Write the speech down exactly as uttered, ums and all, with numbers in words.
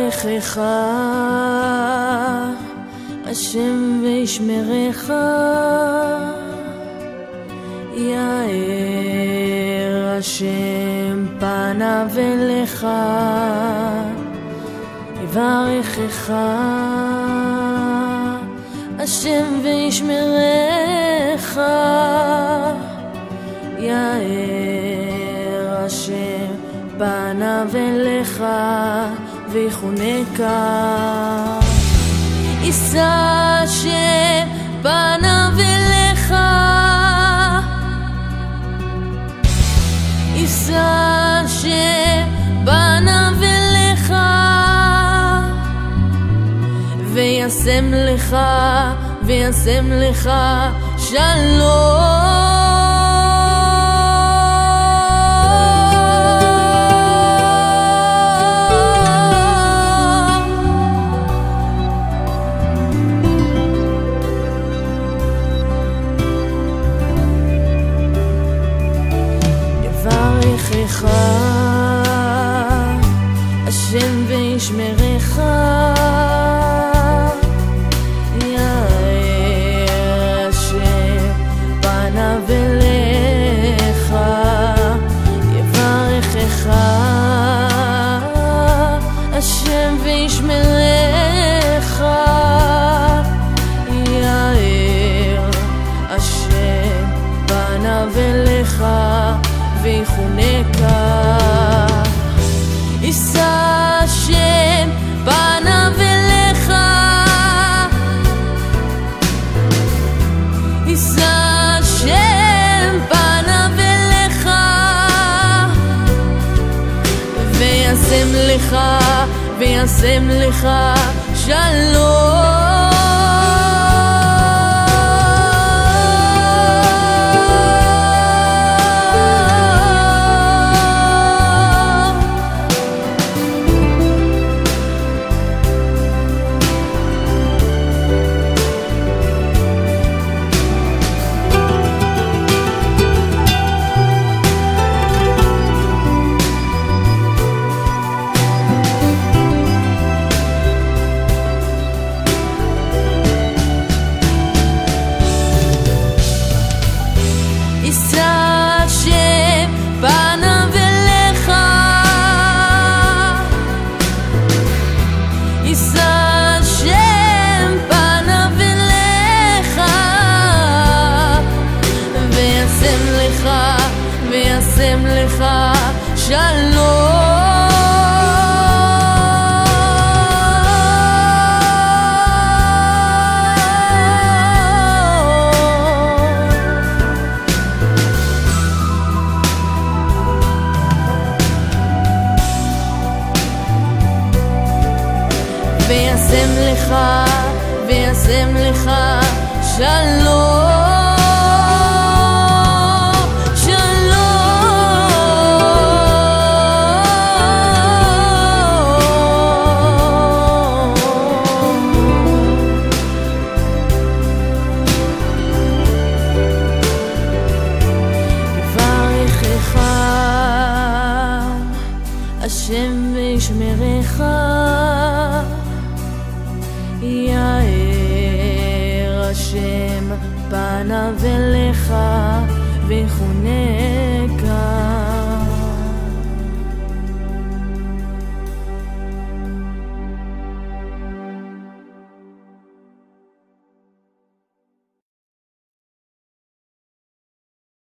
יברכך השם וישמרך, יאר השם פניו אליך, יברכך השם וישמרך, יאר השם פניו אליך ויחונקה. יישא השם פניו אליך, יישא השם פניו אליך, וישם לך, וישם לך שלום. יברכך השם וישמרך, יאר השם פניו אליך, יברכך השם וישמרך, יאר השם פניו אליך ויחונקה. יישא השם פניו אליך, יישא השם פניו אליך, וישם לך, וישם לך שלום. וישם לך שלום. וישם לך, וישם לך שלום. השם וישמרך, יאר השם פניו אליך ויחונקה.